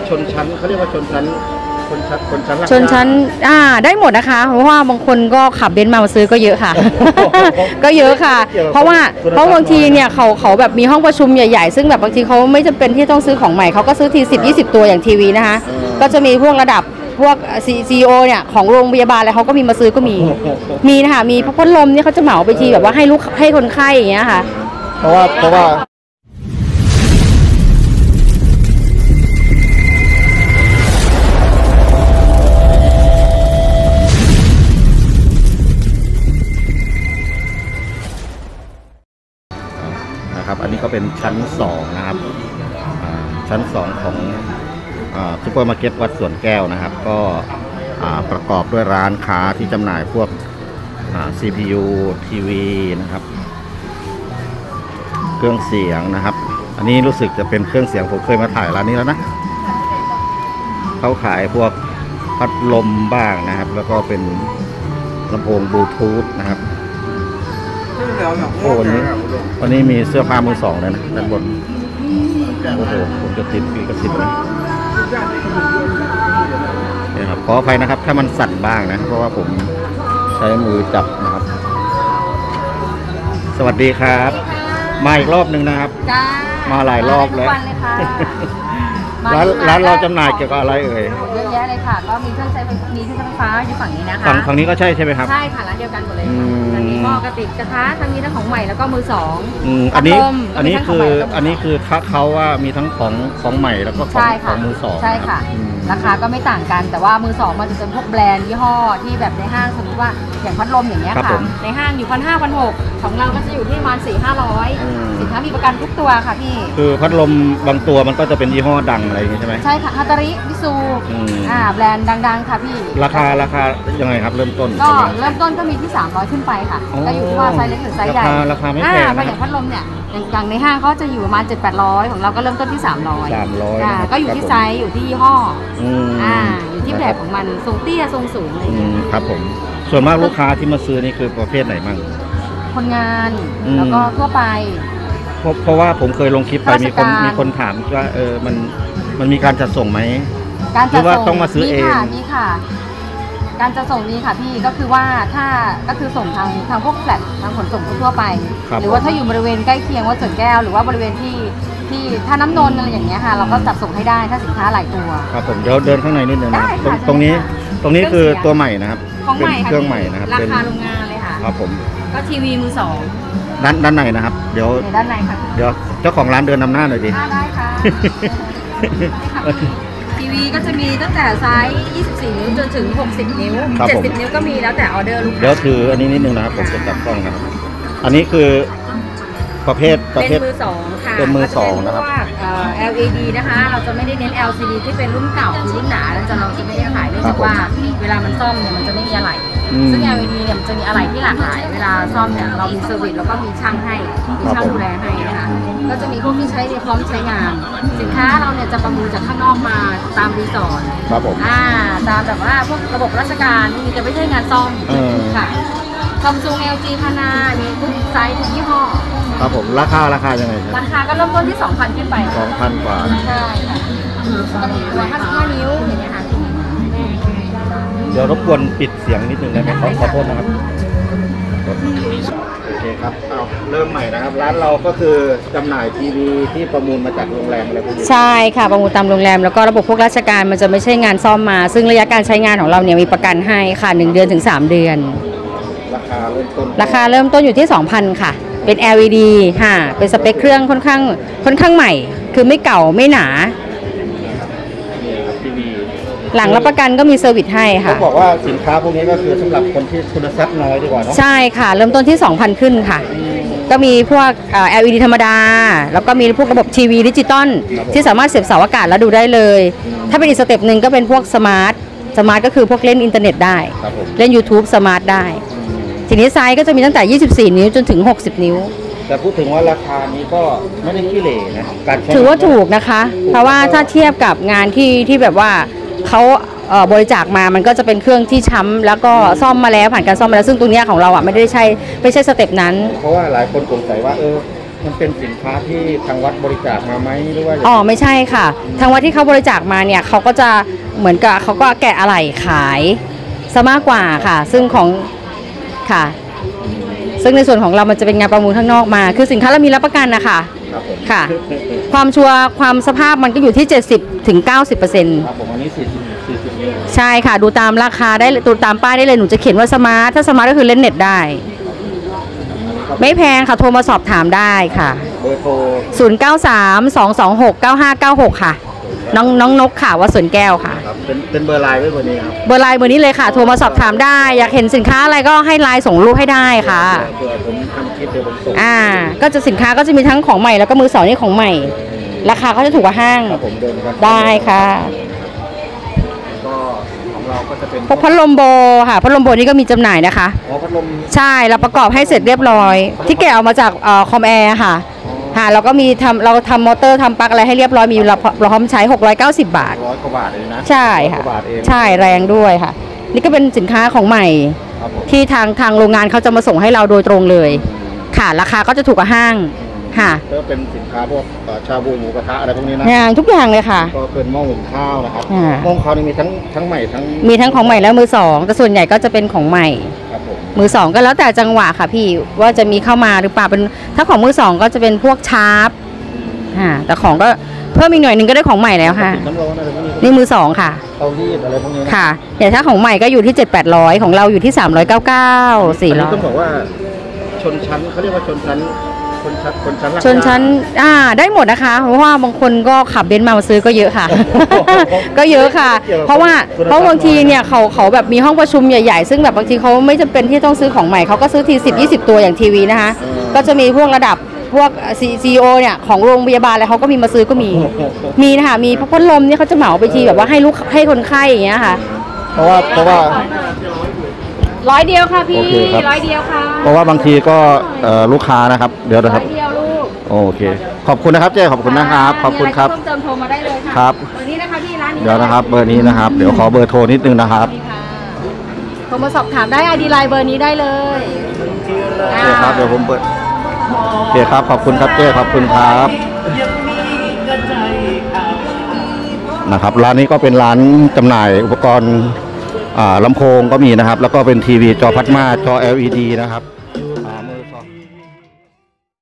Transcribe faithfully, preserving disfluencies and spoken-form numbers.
ชนชั้นเขาเรียกว่าชนชั้นชนชั้นชนชั้นชนชั้นอ่าได้หมดนะคะเพราะว่าบางคนก็ขับเบนซ์มาซื้อก็เยอะค่ะ ก็เยอะค่ะเพราะว่าเพราะบางทีเนี่ยเขาเขาแบบมีห้องประชุมใหญ่ๆซึ่งแบบบางทีเขาไม่จำเป็นที่ต้องซื้อของใหม่เขาก็ซื้อทีสิบยี่สิบตัวอย่างทีวีนะคะก็จะมีพวกระดับพวกซีอีโอเนี่ยของโรงพยาบาลอะไรเขาก็มีมาซื้อก็มีมีนะคะมีพัดลมเนี่ยเขาจะเหมาไปทีแบบว่าให้ลูกให้คนไข้อย่างเงี้ยค่ะเพราะว่าเพราะว่านะครับอันนี้ก็เป็นชั้นสองนะครับชั้นสองของซุปเปอร์มาร์เก็ตวัดสวนแก้วนะครับก็ประกอบด้วยร้านค้าที่จำหน่ายพวก ซี พี ยู ที วี นะครับเครื่องเสียงนะครับอันนี้รู้สึกจะเป็นเครื่องเสียงผมเคยมาถ่ายร้านนี้แล้วนะเขาขายพวกพัดลมบ้างนะครับแล้วก็เป็นลำโพงบลูทูธนะครับโอ้วันนี้วันนี้มีเสื้อผ้ามือสองเลยนะด้านบนโอ้โหผมจะติดปีกระสิบนะนี่ครับขออภัยนะครับถ้ามันสั่นบ้างนะเพราะว่าผมใช้มือจับนะครับสวัสดีครับมาอีกรอบหนึ่งนะครับมาหลายรอบแล้วร้านร้านเราจำหน่ายเกี่ยวกับอะไรเอ่ยเยอะแยะเลยค่ะก็มีเครื่องใช้มีเครื่องไฟฟ้าอยู่ฝั่งนี้นะคะฝั่งฝั่งนี้ก็ใช่ใช่ไหมครับใช่ค่ะร้านเดียวกันหมดเลยค่ะมีหม้อกระติกกระทะทั้งนี้ทั้งของใหม่แล้วก็มือสองอันนี้อันนี้คืออันนี้คือถ้าเขาว่ามีทั้งของของใหม่แล้วก็ของของมือสองใช่ค่ะราคาก็ไม่ต่างกันแต่ว่ามือสองมันจะเป็นพวกแบรนด์ยี่ห้อที่แบบในห้างสมมติว่าอย่างพัดลมอย่างเงี้ยค่ะในห้างอยู่พันห้าพันหกของเราก็จะอยู่ที่ประมาณสี่ห้าร้อยสินค้ามีประกันทุกตัวค่ะพี่คือพัดลมบางตัวมันก็จะเป็นยี่ห้อดังอะไรอย่างงี้ใช่ไหมใช่ค่ะฮัตตาริมิซูอ่าแบรนด์ดังๆค่ะพี่ราคาราคายังไงครับเริ่มต้นก็เริ่มต้นก็มีที่สามร้อยขึ้นไปค่ะก็อยู่ที่ว่าไซส์เล็กหรือไซส์ใหญ่ราคาไม่แพงนะอย่างพัดลมเนี่ยอย่างในห้างเขาจะอยู่ประมาณเจ็ดแปดร้อยของเราก็เริ่มต้นที่สามร้อยสามร้อยก็อยู่ที่ไซส์อยู่ที่ยี่ห้ออ่าอยู่ที่แบบของมันทรงเตี้ยทรงสูงอะไรอย่างเงี้ยครับผมส่วนมากลูกค้าที่มาซื้อนี่คือประเภทไหนบ้างคนงานแล้วก็ทั่วไปเพราะเพราะว่าผมเคยลงคลิปไปมีคนมีคนถามว่าเออมันมันมีการจัดส่งไหมการจัดส่งต้องมาซื้อเองนี่ค่ะการจะส่งนี้ค่ะพี่ก็คือว่าถ้าก็คือส่งทางทางพวกแฟลตทางขนส่งทั่วไปหรือว่าถ้าอยู่บริเวณใกล้เคียงวัดสวนแก้วหรือว่าบริเวณที่ที่ท่าน้ำนนท์อะไรอย่างเงี้ยค่ะเราก็จัดส่งให้ได้ถ้าสินค้าหลายตัวครับผมเดี๋ยวเดินข้างในนิดนึงนะตรงนี้ตรงนี้คือตัวใหม่นะครับเป็นเครื่องใหม่นะครับราคาโรงงานเลยค่ะครับผมก็ทีวีมือสองด้านด้านในนะครับเดี๋ยวด้านในค่ะเดี๋ยวเจ้าของร้านเดินนำหน้าหน่อยดิได้ค่ะทีวีก็จะมีตั้งแต่ไซส์ยี่สิบสี่นิ้วจนถึงหกสิบนิ้วเจ็ดสิบนิ้วก็มีแล้วแต่ออเดอร์ลูกค้าเดี๋ยวถืออันนี้นิดนึงนะครับผมจะจับกล้องนะครับอันนี้คือประเภทประเภทเป็นมือสองค่ะเป็นมือสองนะครับแอล อี ดี นะคะเราจะไม่ได้เน้น แอล ซี ดี ที่เป็นรุ่นเก่าคือรุ่นหนาแล้วจะเราจะไม่ได้ขายเนื่องจากว่าเวลามันซ่อมเนี่ยมันจะไม่มีอะไรซึ่ง แอล อี ดี เนี่ยมันจะมีอะไรที่หลากหลายเวลาซ่อมเนี่ยเรามีเซอร์วิสแล้วก็มีช่างให้มีช่างดูแลให้นะคะก็จะมีพวกที่ใช้พร้อมใช้งานสินค้าเราเนี่ยจะประมูลจากข้างนอกมาตามรีสอร์ทครับผมอ่าตามแบบว่าพวกระบบราชการมีจะไม่ใช่งานซ่อมค่ะซัมซุง แอล จี พานามีทุกไซส์ทุกยี่ห้อครับผมราคาราคายังไงครับราคาก็เริ่มต้นที่ สองพัน ขึ้นไปสองพัน กว่าใช่ค่ะก็มีตัวห้าสิบห้านิ้วอย่างเงี้ยค่ะเดี๋ยวรบกวนปิดเสียงนิดนึงได้ไหมขอขอโทษนะครับโอเคครับเอาเริ่มใหม่นะครับร้านเราก็คือจำหน่ายทีวีที่ประมูลมาจากโรงแรมอะไรพวกนี้ใช่ค่ะประมูลตามโรงแรมแล้วก็ระบบพวกราชการมันจะไม่ใช่งานซ่อมมาซึ่งระยะการใช้งานของเราเนี่ยมีประกันให้ค่ะหนึ่งเดือนถึงสามเดือนราคาเริ่มต้นราคาเริ่มต้นอยู่ที่ สองพัน ค่ะเป็น แอล อี ดี ค่ะเป็นสเปคเครื่องค่อนข้างค่อนข้างใหม่คือไม่เก่าไม่หนาหลังรับประกันก็มีเซอร์วิสให้ค่ะเขาบอกว่าสินค้าพวกนี้ก็คือสำหรับคนที่คุณทรัพย์น้อยดีกว่าเนาะใช่ค่ะเริ่มต้นที่ สองพัน ขึ้นค่ะก็มีพวก แอล อี ดี ธรรมดาแล้วก็มีพวกระบบทีวีดิจิตอลที่สามารถเสียบเสาอากาศแล้วดูได้เลยถ้าเป็นอีกสเต็ปหนึ่งก็เป็นพวกสมาร์ทสมาร์ทก็คือพวกเล่นอินเทอร์เน็ตได้เล่น YouTube สมาร์ทได้ทีนี้ไซส์ก็จะมีตั้งแต่ยี่สิบสี่นิ้วจนถึงหกสิบนิ้วแต่พูดถึงว่าราคานี้ก็ไม่ได้ขี้เหร่นะการถือว่าถูกนะคะเพราะว่าถ้าเทียบกับงานที่ที่แบบว่าเขาบริจาคมามันก็จะเป็นเครื่องที่ช้ำแล้วก็ซ่อมมาแล้วผ่านการซ่อมมาแล้วซึ่งตรงนี้ของเราอ่ะไม่ได้ใช่ไม่ใช่สเต็ปนั้นเพราะว่าหลายคนสงสัยว่าเออมันเป็นสินค้าที่ทางวัดบริจาคมาไหมหรือว่าอ๋อไม่ใช่ค่ะ ทางวัดที่เขาบริจาคมาเนี่ยเขาก็จะเหมือนกับเขาก็แกะอะไหล่ขายซะมากกว่าค่ะ ซึ่งของค่ะ ซึ่งในส่วนของเรามันจะเป็นงานประมูลข้างนอกมา คือสินค้าเรามีรับประกันนะคะครับผมค่ะ ความชัวร์ความสภาพมันก็อยู่ที่ เจ็ดสิบถึงเก้าสิบเปอร์เซ็นต์ครับผมอันนี้สี่สิบสี่สิบนิ้วใช่ค่ะ ดูตามราคาได้ดูตามป้ายได้เลยหนูจะเขียนว่าสมาร์ทถ้าสมาร์ทก็คือเล่นเน็ตได้ ไม่แพงค่ะ โทรมาสอบถามได้ค่ะเบอร์โทรศูนย์ เก้า สาม สอง สอง หก เก้า ห้า เก้า หก ค่ะ น้องน้องนกค่ะว่าสวนแก้วค่ะครับเป็นเป็นเบอร์ไลน์ไว้บนนี้ครับเบอร์ไลน์เบอร์นี้เลยค่ะ โทรมาสอบถามได้ อยากเห็นสินค้าอะไรก็ให้ไลน์ส่งรูปให้ได้ค่ะเผื่อผมทำคลิปเดี๋ยวผมส่งอ่า ก็จะสินค้าก็จะมีทั้งของใหม่แล้วก็มือสองนี่ของใหม่ ราคาก็จะถูกกว่าห้างครับผมเดินครับได้ค่ะก็ของเราก็จะเป็นพวกพัดลมโบค่ะพัดลมโบนี่ก็มีจำหน่ายนะคะอ๋อพัดลมใช่เราประกอบให้เสร็จเรียบร้อย ที่แกะออกมาจากเอ่อคอมแอร์ค่ะค่ะเราก็มีทำเราทำมอเตอร์ทำปลั๊กอะไรให้เรียบร้อยมีเราเราพร้อมใช้หกร้อยเก้าสิบบาทร้อยกว่าบาทเองนะใช่ค่ะร้อยกว่าบาทเองใช่แรงด้วยค่ะ นี่ก็เป็นสินค้าของใหม่ครับผมที่ทางทางโรงงานเขาจะมาส่งให้เราโดยตรงเลย ค่ะ ราคาก็จะถูกกว่าห้างค่ะก็เป็นสินค้าพวกเอ่อชาบูหมูกระทะอะไรพวกนี้นะอย่างทุกอย่างเลยค่ะก็เป็นหม้อหุงข้าวนะครับอ่าหม้อหุงข้าวนี่มีทั้งทั้งใหม่ทั้งมีทั้งของใหม่และมือสองแต่ส่วนใหญ่ก็จะเป็นของใหม่ครับผมมือสองก็แล้วแต่จังหวะค่ะพี่ว่าจะมีเข้ามาหรือเปล่าเป็นถ้าของมือสองก็จะเป็นพวกชาร์ปค่ะแต่ของก็เพิ่มอีกหน่อยหนึงก็ได้ของใหม่แล้วค่ะติดน้ำร้อนอะไรพวกนี้นี่มือสองค่ะเตารีดอะไรพวกนี้นะค่ะแต่ถ้าของใหม่ก็อยู่ที่เจ็ดแปดร้อยของเราอยู่ที่สามร้อยเก้าเก้าสี่อันร้นี้อยต้องบอกว่าชนชั้นเขาเรียกว่าชนชั้นชนชั้นชนชั้นราคาชนชั้นอ่าได้หมดนะคะเพราะว่าบางคนก็ขับเบนซ์มามาซื้อก็เยอะค่ะ ก็เยอะค่ะ เพราะว่าเพราะบางทีเนี่ยเขาเขาแบบมีห้องประชุมใหญ่ๆซึ่งแบบบางทีเขาไม่จำเป็นที่ต้องซื้อของใหม่เขาก็ซื้อทีสิบยี่สิบตัวอย่างทีวีนะคะก็จะมีพวกระดับพวกซีอีโอเนี่ยของโรงพยาบาลอะไรเขาก็มีมาซื้อก็มี มีนะคะมีพัดลมเนี่ยเขาจะเหมาไปทีแบบว่าให้ลูกให้คนไข้อย่างเงี้ยค่ะเพราะว่าเพราะว่าร้อยเดียวค่ะพี่โอเคครับร้อยเดียวค่ะเพราะว่าบางทีก็เอ่อลูกค้านะครับ เดี๋ยวนะคร้รัอบ ยเดียวลูกโอเค ขอบคุณนะครับเจ๊ขอบคุณนะครับขอบคุณครับมีะไเพิ่มเติมโทรมาได้เลยค่ะครับวันนี้นะคะพี่ร้านนี้เดี๋ยวนะครับ เบอร์นี้นะครับ เดี๋ยวขอเบอร์โทรนิดนึงนะครับนี่ค่ะโทรมาสอบถามได้ไอดีไลน์เบอร์นี้ได้เลยโอเคครับเดี๋ยวผมเปิดโอเคครับขอบคุณครับเจ๊ขอบคุณครับนะครับร้านนี้ก็เป็นร้านจำหน่ายอุปกรณ์อ่าลำโพงก็มีนะครับ แล้วก็เป็นทีวีจอพัดมาจอ แอล อี ดี นะครับ